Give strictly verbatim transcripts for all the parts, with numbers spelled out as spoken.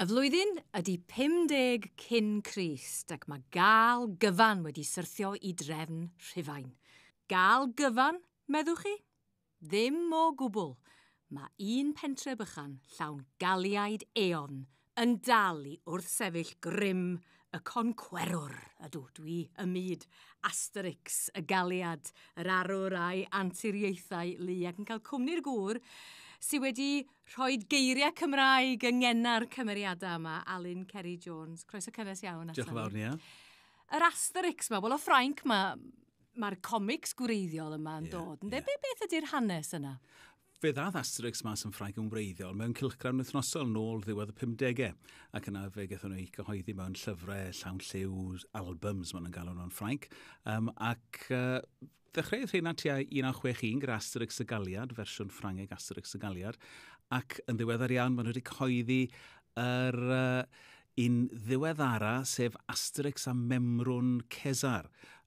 Y flwyddyn ydy pumdeg cyn Crist ac mae gal gyfan wedi syrthio i drefn Rhufain. Gal gyfan, meddwch chi? Ddim o gwbl. Mae un pentre bychan llawn galiaid eon yn dal i wrth sefyll grym y concwerwr ydw dwi y myd. Asterix, y galiad, yr arwr a'i anturiaethau lu ac yn cael cwmni'r gŵr sydd wedi rhoi geiriau Cymraeg yng ngenna'r cymeriadau yma, Alun Ceri Jones. Croeso cynnes iawn. Diolch yn fawr, Nia. Yr Asterix yma, wel o Ffrainc mae'r ma comics gwreiddiol yma yn yeah, dod. Yeah. Be beth ydy'r hanes yna? Fe ddath Asterix mas yn Ffrainc yn wreiddiol mewn cylchgrawn wythnosol nôl ddiwedd y pumdegau. Ac yna fe gaethon nhw cyhoeddi mewn llyfrau llawn lliw albums maen nhw'n galw nhw'n Ffrainc. Um, ac uh, ddechreuodd rhain at un naw chwech un gyda Asterix y Galiad, fersiwn Ffrangeg Asterix y Galiad. Ac yn ddiweddar iawn maen nhw wedi cyhoeddi yr uh, un ddiweddara sef Asterix a Memrwn Cesar.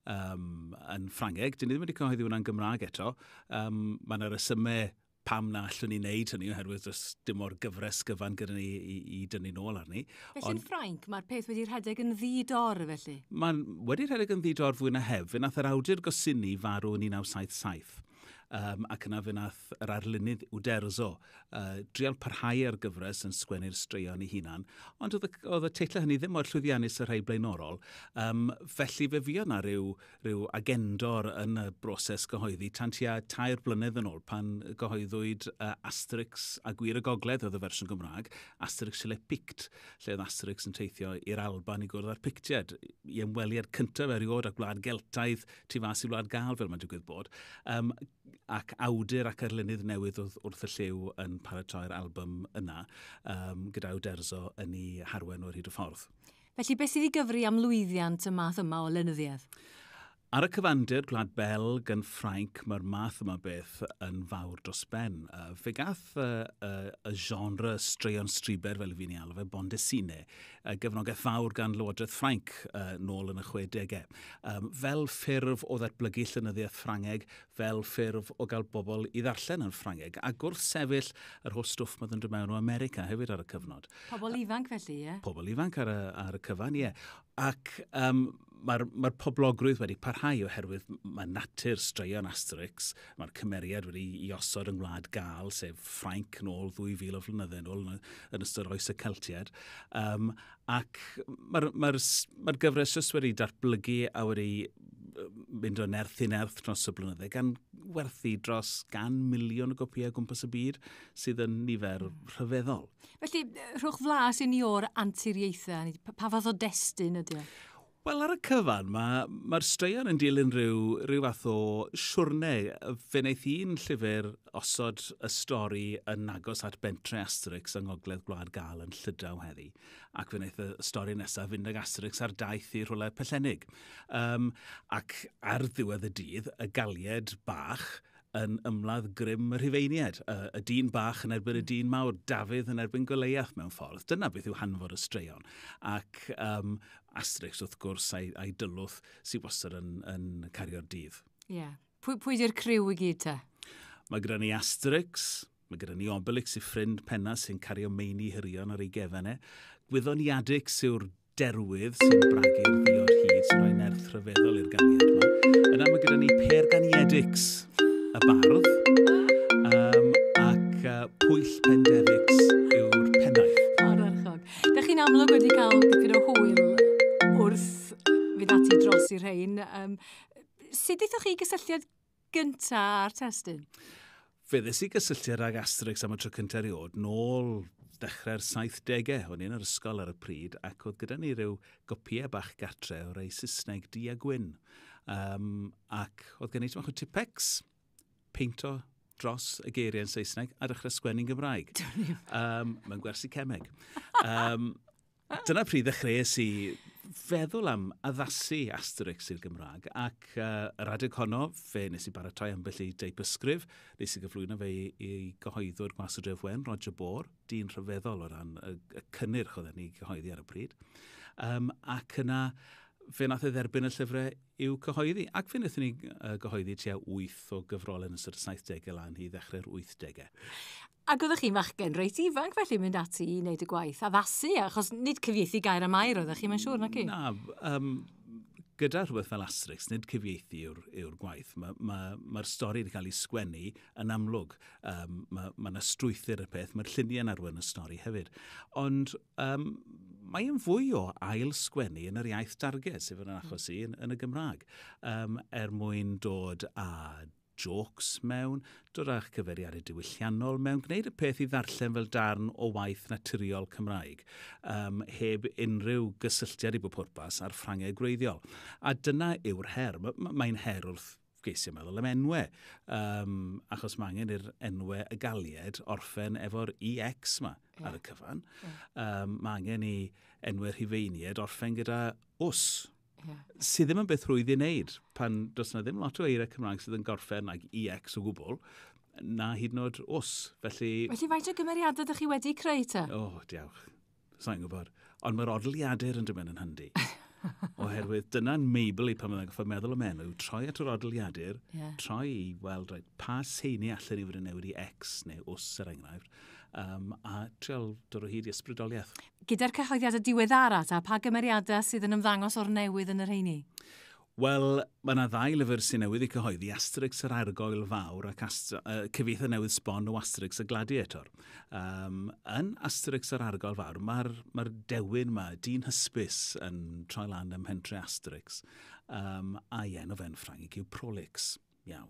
Um, yn Ffrangeg. Dyn ni ddim wedi cyhoeddi hwnna'n Gymraeg eto. Um, Mae'n yr ysymau pam na allwn ni wneud hynny, oherwydd dim o'r gyfres gyfan gyda ni i, i dynnu nôl arni. Felly'n Ffrainc, mae'r peth wedi rhedeg yn ddidor felly? Mae'n wedi rhedeg yn ddidor fwy na hef. Fe nath yr awdur gosini farw yn un naw saith saith. Um, ac yna fe nath yr arlunydd Uderzo uh, drial parhau ar gyfres yn sgwennu'r straeon ei hunan, ond oedd y, oedd y teitl hynny ddim o'r llwyddiannus yr rhai blaenorol. Um, felly fe fi yna rhyw, rhyw agendor yn y broses gyhoeddi tan tua tair blynedd yn ôl pan gyhoeddwyd uh, Asterix a Gwir y Gogledd oedd y fersiwn Gymraeg, Asterix Sile Pict, lle oedd Asterix yn teithio i'r Alban i gwrdd â'r Pictiad, i ymweliad cyntaf eriod ac Wlad Geltaidd tu fas i Wlad Gal fel mae'n digwydd bod. Um, ac awdur ac arlunydd newydd wrth y lliw yn paratoi'r album yna, um, gyda Uderzo yn ei harwen o'r hyd y ffordd. Felly beth sydd i gyfri am lwyddiant y math yma o lenyddiaeth? Ar y cyfandir, Gwlad Belg yn Ffrainc, mae'r math yma beth yn fawr dros ben. Uh, fe gath uh, uh, y genre straeon striber fel fi'n ei alw fe, Bondesine, uh, gefnogaeth fawr gan Lywodraeth Ffrainc uh, nôl yn y chwedegau. Um, fel ffurf o ddatblygu llenyddiaeth Ffrangeg, fel ffurf o gael bobl i ddarllen yn Ffrangeg, a gwrth sefyll yr holl stwff mae'n dod mewn o America hefyd ar y cyfnod. Pobl ifanc felly, ie? Pobl ifanc ar y, ar y cyfan, ie. Ac um, mae'r ma poblogrwydd wedi parhau oherwydd mae natur straeon Asterix, mae'r cymeriad wedi i osod yng Ngwlad Gal, sef Ffrainc nôl ddwy fil o flynyddoedd nôl yn ystod oes y Celtiad. Um, ac mae'r ma ma gyfres jyst wedi datblygu a wedi mynd o nerth i nerth dros y blynyddoedd gan werthu dros gan miliwn o gopïau gwmpas y byd sydd yn nifer rhyfeddol. Felly, rhowch flas i ni o'r anturiaethau, pa fath o destun ydy o? Wel, ar y cyfan, mae'r ma straeon yn dilyn rhyw, rhyw fath o siwrnau. Fe wnaeth un llyfr osod y stori yn agos at bentre Asterix yng Ngogledd Gwlad Gal yn Llydaw heddi. Ac fe wnaeth y stori nesaf fynd ag Asterix ar daith i rhywle Pellenig. Um, ac ar ddiwedd y dydd, y galiad bach yn ymladd grym y Rhufeiniad. Y, y dyn bach yn erbyn y dyn mawr, Dafydd yn erbyn Goliath mewn ffordd. Dyna beth yw hanfod y straeon. Ac um, Asterix wrth gwrs a'i, a'i dylwth sy'n wastad yn, yn cario'r dydd. Ie. Yeah. Pwy, pwy di'r criw i gyd te? Mae gyda ni Asterix, mae gyda ni Obelix i ffrind penna sy'n cario meini hirion ar ei gefennau. Gwyddoniadix yw'r derwydd sy'n bragu'r ddi o'r hyd sy'n rhoi nerth rhyfeddol i'r ganiad yma. Yna mae gyda ni Perganiedix, y bardd, um, ac uh, Pwyll Pendefix yw'r pennaeth. O'r archog. Dych chi'n amlwg wedi cael dipyn o hwyl wrth fynd ati dros i'r rhain. Um, sut eithwch chi gysylltiad gyntaf ar testyn? Fe ddys i gysylltiad ag Asterix am y tro cyntaf eriod, nôl dechrau'r saithdegau. O'n i'n yr ysgol ar y pryd, ac oedd gyda ni ryw gopïau bach gartre o rei Saesneg du a gwyn. Um, ac oedd gen i ti'n tipex, peinto dros y geiriau yn Saesneg a dechrau sgwennu'n Gymraeg. um, Mae'n gwersi cemeg. Um, dyna pryd ddechreuais i feddwl am addasu Asterix i'r Gymraeg ac uh, yr adeg honno, fe nes i baratoi ambell i deipysgrif, nes i gyflwyno fe i, i gyhoeddwr Gwasodref Wen, Roger Bohr, dyn rhyfeddol o ran y, y cynnyrch oedd ni gyhoeddi ar y pryd. Um, ac yna fe nath e dderbyn y llyfrau i'w cyhoeddi. Ac fe wnaethon ni uh, gyhoeddi tua wyth o gyfrolau yn ystod y saithdegau lan i ddechrau'r wythdegau. Ac oeddech chi'n fachgen reit ifanc felly mynd ati i wneud y gwaith addasu, achos nid cyfieithu gair am air oeddech chi, mae'n siŵr na chi? Na, um, gyda rhywbeth fel Asterix, nid cyfieithu yw'r yw gwaith. Mae'r ma, ma, ma stori wedi cael ei sgwennu yn amlwg. Um, Mae ma yna strwythyr y peth, mae'r lluniau'n arwain y stori hefyd. Ond um, mae'n fwy o ail sgwennu yn yr iaith darged, sef yn achos i, yn, yn y Gymraeg. Um, er mwyn dod â jokes mewn, dod â'ch cyfeiriadau diwylliannol mewn, gwneud y peth i ddarllen fel darn o waith naturiol Cymraeg, um, heb unrhyw gysylltiad i bod pwrpas ar Ffrangeg gwreiddiol. A dyna yw'r her. Mae'n her wrth geisio meddwl am enwau, um, achos mae angen i'r enwau y galiad orffen efo'r E X yma yeah. ar y cyfan. Yeah. Um, mae angen i enwau Rhufeiniaid orffen gyda ws. Yeah. Sydd ddim yn beth rwydd i wneud pan does yna ddim lot o eiriau Cymraeg sydd yn gorffen ag E X o gwbl, na hyd yn oed ws. Felly... Felly faint o gymeriadau ydych chi wedi creu ta? O, oh, diolch. Sa'n gwybod. Ond mae'r odliadur yn dymyn yn handi. Oherwydd dyna'n meibl i pan mae'n goffa meddwl am enw, troi at yr odliadur, yeah. troi i weld right, pa seini allan i fod yn newid i X neu ws er enghraifft, um, a trial dod o hyd i ysbrydoliaeth. Gyda'r cyhoeddiadau diweddara ta, pa gymeriadau sydd yn ymddangos o'r newydd yn yr heini? Wel, mae yna ddau lyfr sy'n newydd i cyhoeddi, Asterix yr Argoel Fawr ac uh, cyfieithu newydd sbon o Asterix y Gladiator. Um, yn Asterix yr Argoel Fawr, mae'r ma dewin yma, dyn hysbys yn troi lan ym mhentre Asterix, um, a ien o fe'n Ffrangeg yw Prolix. Iawn.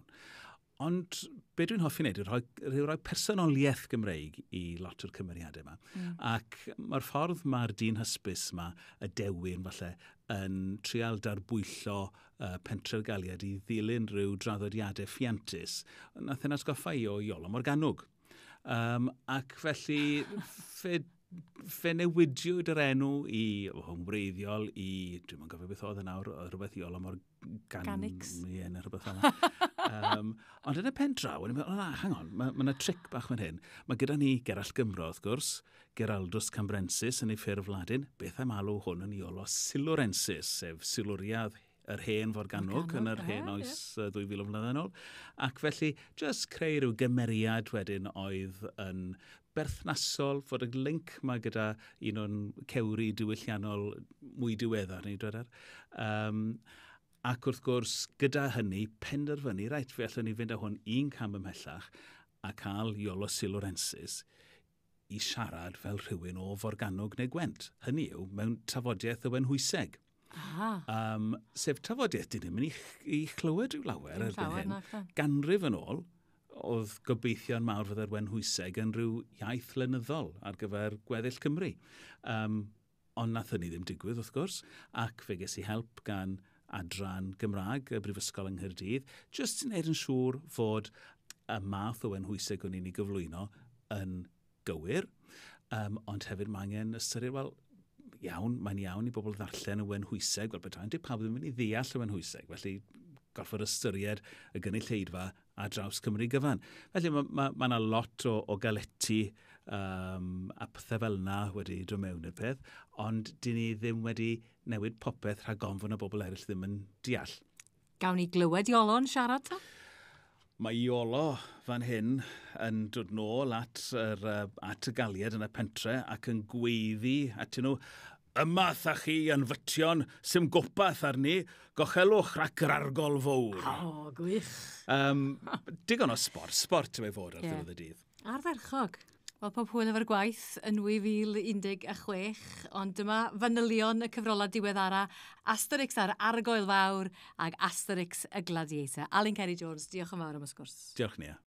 Ond be dwi'n hoffi wneud yw rhoi, rhoi personoliaeth Gymreig i lot o'r cymeriadau yma. Mm. Ac mae'r ffordd mae'r dyn hysbys yma, y dewin falle, yn trial darbwyllo uh, pentre'r galiad i ddilyn rhyw draddodiadau ffiantus. Nath yn atgoffa i o Iolo Morgannwg. Um, ac felly, fe, fe newidiwyd yr enw i hwngwreiddiol i, dwi'n yn gofio beth oedd yna, rhywbeth Iolo Morgannwg. Ie, neu rhywbeth yna. um, ond yn y pen draw, o'n i'n meddwl, oh, hang on, mae yna ma tric bach fan hyn. Mae gyda ni Gerallt Gymro, wrth gwrs, Geraldus Cambrensis yn ei ffurf Ladin, beth am alw hwn yn Iolo Silwrensis, sef silwriad yr hen Forgannwg yn yr hen oes yeah. ddwy fil o flynedd yn ôl. Ac felly, just creu rhyw gymeriad wedyn oedd yn berthnasol, fod y link mae gyda un o'n cewri diwylliannol mwy diweddar neu dwedar. Um, Ac wrth gwrs, gyda hynny, penderfynu, reit, fe allwn ni fynd â hwn un cam ymhellach a cael Iolo Silwrensis i siarad fel rhywun o Forgannwg neu Gwent. Hynny yw, mewn tafodiaeth o Wenhwyseg. Ah. Um, sef tafodiaeth dyn ni'n mynd i, i chlywed rhyw lawer erbyn hyn. Ganrif yn ôl, oedd gobeithio'n mawr fydda'r Wenhwyseg yn rhyw iaith lenyddol ar gyfer gweddill Cymru. Um, ond nath hynny ddim digwydd, wrth gwrs, ac fe ges i help gan adran Gymraeg y Brifysgol yng Nghaerdydd, jyst yn edrych yn siŵr fod y math o Wenhwyseg o'n i'n ei gyflwyno yn gywir, um, ond hefyd mae angen ystyried, wel, iawn, mae'n iawn i bobl ddarllen y Wenhwyseg, wel, beth ydy pawb ddim yn ei ddeall y Wenhwyseg, felly gorfod ystyried y gynulleidfa a draws Cymru gyfan. Felly mae ma, ma yna lot o, o galeti um, a pethau fel yna wedi dod mewn i'r peth, ond dyn ni ddim wedi newid popeth rhag ofn y bobl eraill ddim yn deall. Gawn ni glywed Iolo'n siarad ta? Mae Iolo fan hyn yn dod nôl at, er, at y galiad yn y pentre ac yn gweiddi atyn nhw, yma tha chi yn fytion sy'n gopath arni, gochelwch rhac yr argol fawr. O, oh, gwych. Um, digon o sport, sport yw ei fod ar ddiwedd y dydd. Arferchog. Wel, pob hwyl efo'r gwaith yn nwy fil un deg chwech, ond dyma fanylion y cyfrolau diweddara Asterix ar Argoel Fawr ag Asterix y Gladiator. Alun Ceri Jones, diolch yn fawr am y sgwrs. Diolch Nia.